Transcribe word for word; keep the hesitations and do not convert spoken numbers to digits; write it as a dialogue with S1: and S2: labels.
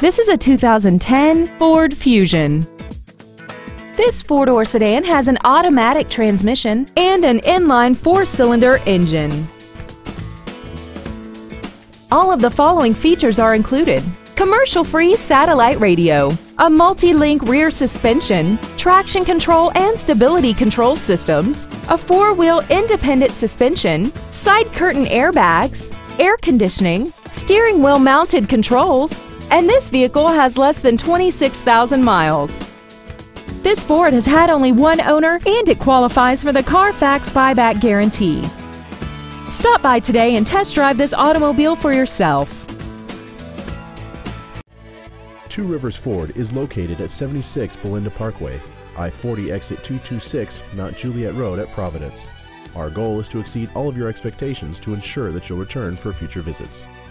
S1: This is a two thousand ten Ford Fusion. This four-door sedan has an automatic transmission and an inline four-cylinder engine. All of the following features are included: commercial-free satellite radio, a multi-link rear suspension, traction control and stability control systems, a four-wheel independent suspension, side curtain airbags, air conditioning, steering wheel mounted controls, and this vehicle has less than twenty-six thousand miles. This Ford has had only one owner and it qualifies for the Carfax buyback guarantee. Stop by today and test drive this automobile for yourself.
S2: Two Rivers Ford is located at seventy-six Belinda Parkway, I forty exit two twenty-six, Mount Juliet Road at Providence. Our goal is to exceed all of your expectations to ensure that you'll return for future visits.